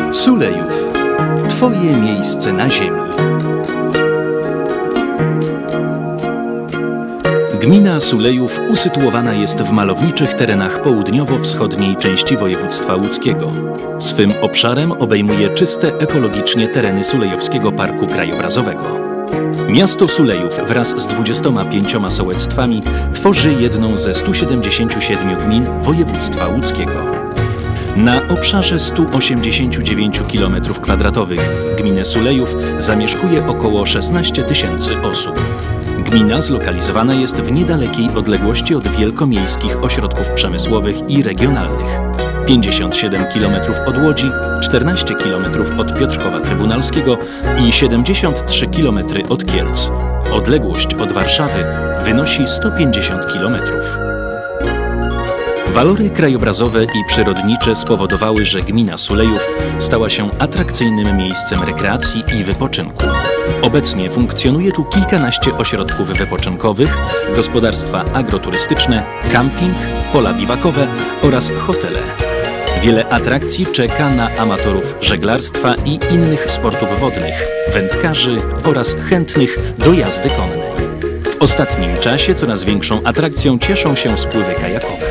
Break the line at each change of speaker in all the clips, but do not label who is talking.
Sulejów. Twoje miejsce na ziemi. Gmina Sulejów usytuowana jest w malowniczych terenach południowo-wschodniej części województwa łódzkiego. Swym obszarem obejmuje czyste ekologicznie tereny Sulejowskiego Parku Krajobrazowego. Miasto Sulejów wraz z 25 sołectwami tworzy jedną ze 177 gmin województwa łódzkiego. Na obszarze 189 km² gminę Sulejów zamieszkuje około 16 000 osób. Gmina zlokalizowana jest w niedalekiej odległości od wielkomiejskich ośrodków przemysłowych i regionalnych. 57 km od Łodzi, 14 km od Piotrkowa Trybunalskiego i 73 km od Kielc. Odległość od Warszawy wynosi 150 km. Walory krajobrazowe i przyrodnicze spowodowały, że gmina Sulejów stała się atrakcyjnym miejscem rekreacji i wypoczynku. Obecnie funkcjonuje tu kilkanaście ośrodków wypoczynkowych, gospodarstwa agroturystyczne, camping, pola biwakowe oraz hotele. Wiele atrakcji czeka na amatorów żeglarstwa i innych sportów wodnych, wędkarzy oraz chętnych do jazdy konnej. W ostatnim czasie coraz większą atrakcją cieszą się spływy kajakowe.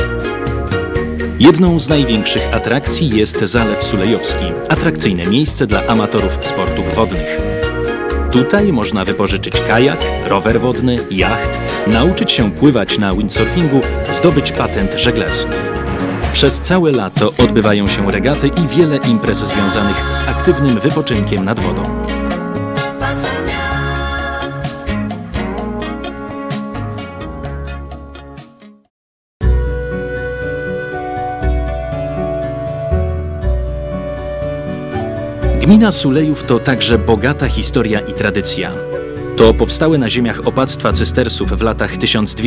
Jedną z największych atrakcji jest Zalew Sulejowski, atrakcyjne miejsce dla amatorów sportów wodnych. Tutaj można wypożyczyć kajak, rower wodny, jacht, nauczyć się pływać na windsurfingu, zdobyć patent żeglarski. Przez całe lato odbywają się regaty i wiele imprez związanych z aktywnym wypoczynkiem nad wodą. Gmina Sulejów to także bogata historia i tradycja. To powstałe na ziemiach opactwa cystersów w latach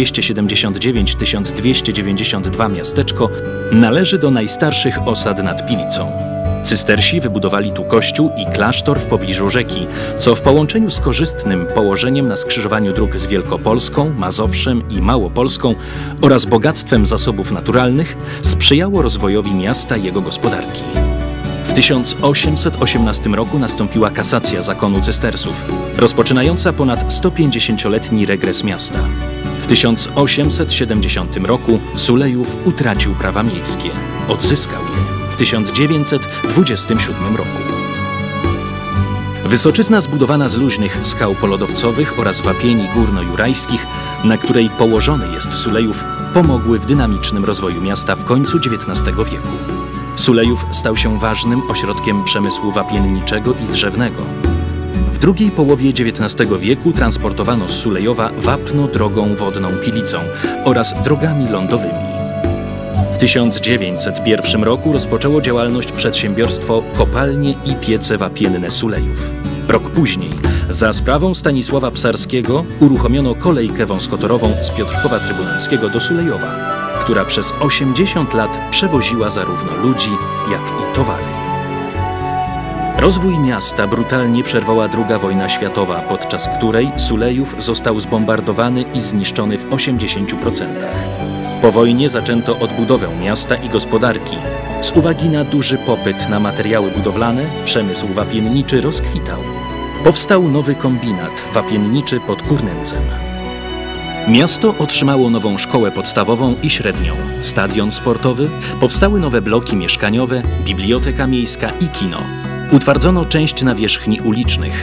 1279–1292 miasteczko należy do najstarszych osad nad Pilicą. Cystersi wybudowali tu kościół i klasztor w pobliżu rzeki, co w połączeniu z korzystnym położeniem na skrzyżowaniu dróg z Wielkopolską, Mazowszem i Małopolską oraz bogactwem zasobów naturalnych sprzyjało rozwojowi miasta i jego gospodarki. W 1818 roku nastąpiła kasacja zakonu cystersów, rozpoczynająca ponad 150-letni regres miasta. W 1870 roku Sulejów utracił prawa miejskie. Odzyskał je w 1927 roku. Wysoczyzna zbudowana z luźnych skał polodowcowych oraz wapieni górno-jurajskich, na której położony jest Sulejów, pomogły w dynamicznym rozwoju miasta w końcu XIX wieku. Sulejów stał się ważnym ośrodkiem przemysłu wapienniczego i drzewnego. W drugiej połowie XIX wieku transportowano z Sulejowa wapno drogą wodną Pilicą oraz drogami lądowymi. W 1901 roku rozpoczęło działalność przedsiębiorstwo Kopalnie i Piece Wapienne Sulejów. Rok później, za sprawą Stanisława Psarskiego, uruchomiono kolejkę wąskotorową z Piotrkowa Trybunalskiego do Sulejowa, która przez 80 lat przewoziła zarówno ludzi, jak i towary. Rozwój miasta brutalnie przerwała II wojna światowa, podczas której Sulejów został zbombardowany i zniszczony w 80%. Po wojnie zaczęto odbudowę miasta i gospodarki. Z uwagi na duży popyt na materiały budowlane, przemysł wapienniczy rozkwitał. Powstał nowy kombinat wapienniczy pod Kurnędzem. Miasto otrzymało nową szkołę podstawową i średnią, stadion sportowy, powstały nowe bloki mieszkaniowe, biblioteka miejska i kino. Utwardzono część nawierzchni ulicznych.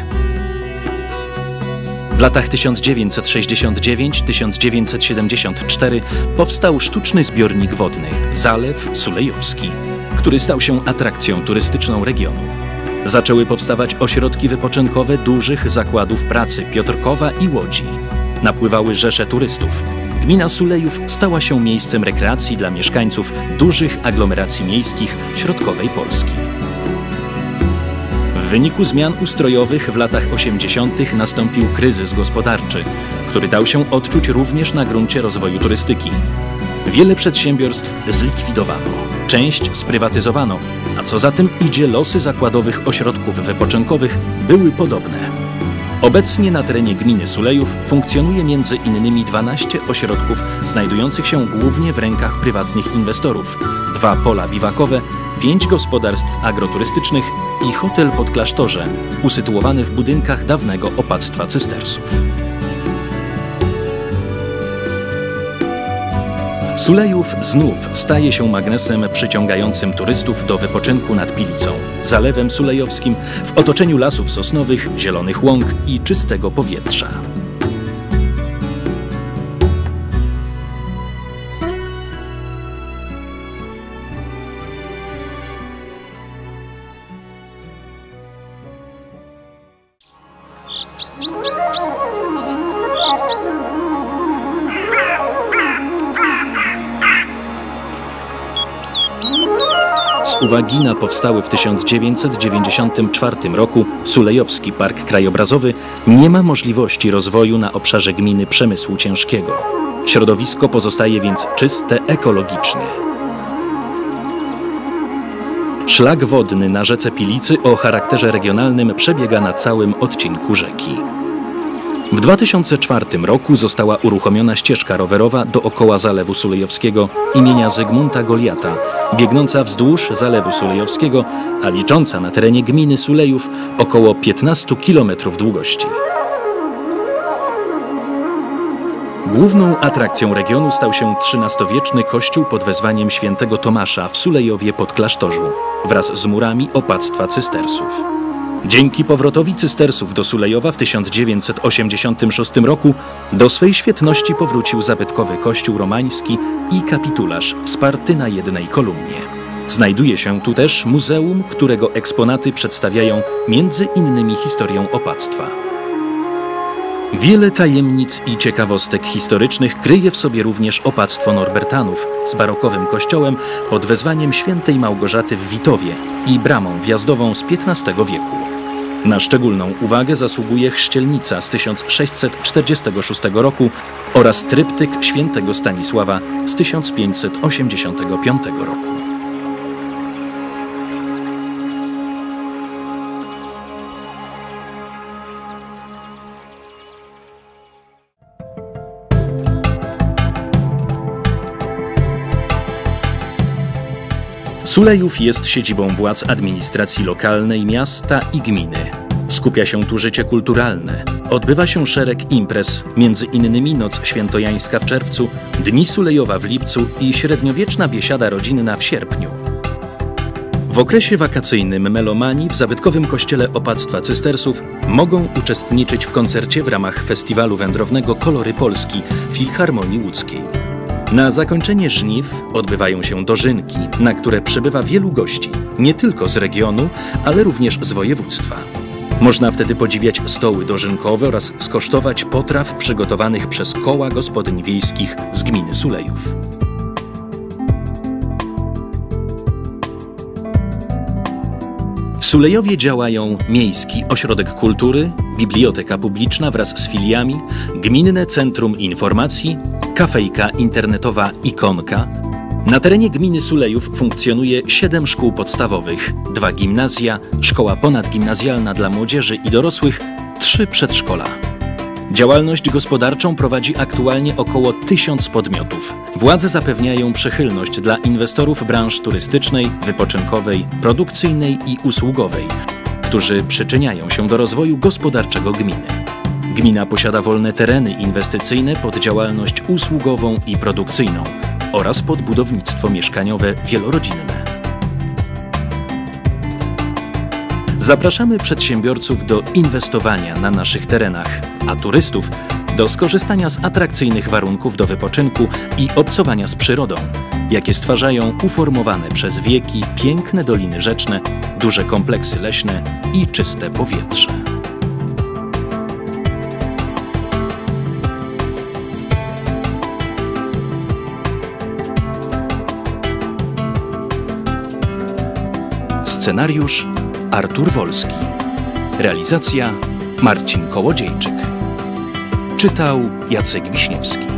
W latach 1969–1974 powstał sztuczny zbiornik wodny Zalew Sulejowski, który stał się atrakcją turystyczną regionu. Zaczęły powstawać ośrodki wypoczynkowe dużych zakładów pracy Piotrkowa i Łodzi. Napływały rzesze turystów. Gmina Sulejów stała się miejscem rekreacji dla mieszkańców dużych aglomeracji miejskich środkowej Polski. W wyniku zmian ustrojowych w latach 80. nastąpił kryzys gospodarczy, który dał się odczuć również na gruncie rozwoju turystyki. Wiele przedsiębiorstw zlikwidowano, część sprywatyzowano, a co za tym idzie, losy zakładowych ośrodków wypoczynkowych były podobne. Obecnie na terenie gminy Sulejów funkcjonuje między innymi 12 ośrodków znajdujących się głównie w rękach prywatnych inwestorów, 2 pola biwakowe 5 gospodarstw agroturystycznych i hotel pod klasztorze, usytuowany w budynkach dawnego opactwa cystersów. Sulejów znów staje się magnesem przyciągającym turystów do wypoczynku nad Pilicą, Zalewem Sulejowskim, w otoczeniu lasów sosnowych, zielonych łąk i czystego powietrza. Z uwagi na powstały w 1994 roku Sulejowski Park Krajobrazowy nie ma możliwości rozwoju na obszarze gminy przemysłu ciężkiego. Środowisko pozostaje więc czyste ekologicznie. Szlak wodny na rzece Pilicy o charakterze regionalnym przebiega na całym odcinku rzeki. W 2004 roku została uruchomiona ścieżka rowerowa dookoła Zalewu Sulejowskiego imienia Zygmunta Goliata, biegnąca wzdłuż Zalewu Sulejowskiego, a licząca na terenie gminy Sulejów około 15 km długości. Główną atrakcją regionu stał się XIII-wieczny kościół pod wezwaniem świętego Tomasza w Sulejowie pod Klasztorzu wraz z murami opactwa cystersów. Dzięki powrotowi cystersów do Sulejowa w 1986 roku do swej świetności powrócił zabytkowy kościół romański i kapitularz wsparty na jednej kolumnie. Znajduje się tu też muzeum, którego eksponaty przedstawiają między innymi historię opactwa. Wiele tajemnic i ciekawostek historycznych kryje w sobie również opactwo Norbertanów z barokowym kościołem pod wezwaniem świętej Małgorzaty w Witowie i bramą wjazdową z XV wieku. Na szczególną uwagę zasługuje chrzcielnica z 1646 roku oraz tryptyk świętego Stanisława z 1585 roku. Sulejów jest siedzibą władz administracji lokalnej miasta i gminy. Skupia się tu życie kulturalne. Odbywa się szereg imprez, między innymi Noc Świętojańska w czerwcu, Dni Sulejowa w lipcu i średniowieczna biesiada rodzinna w sierpniu. W okresie wakacyjnym melomani w zabytkowym kościele opactwa cystersów mogą uczestniczyć w koncercie w ramach festiwalu wędrownego Kolory Polski Filharmonii Łódzkiej. Na zakończenie żniw odbywają się dożynki, na które przybywa wielu gości, nie tylko z regionu, ale również z województwa. Można wtedy podziwiać stoły dożynkowe oraz skosztować potraw przygotowanych przez koła gospodyń wiejskich z gminy Sulejów. W Sulejowie działają Miejski Ośrodek Kultury, Biblioteka Publiczna wraz z filiami, Gminne Centrum Informacji, kafejka internetowa Ikonka. Na terenie gminy Sulejów funkcjonuje 7 szkół podstawowych, 2 gimnazja, szkoła ponadgimnazjalna dla młodzieży i dorosłych, 3 przedszkola. Działalność gospodarczą prowadzi aktualnie około 1000 podmiotów. Władze zapewniają przychylność dla inwestorów branż turystycznej, wypoczynkowej, produkcyjnej i usługowej, którzy przyczyniają się do rozwoju gospodarczego gminy. Gmina posiada wolne tereny inwestycyjne pod działalność usługową i produkcyjną oraz pod budownictwo mieszkaniowe wielorodzinne. Zapraszamy przedsiębiorców do inwestowania na naszych terenach, a turystów do skorzystania z atrakcyjnych warunków do wypoczynku i obcowania z przyrodą, jakie stwarzają uformowane przez wieki piękne doliny rzeczne, duże kompleksy leśne i czyste powietrze. Scenariusz Artur Wolski. Realizacja Marcin Kołodziejczyk. Czytał Jacek Wiśniewski.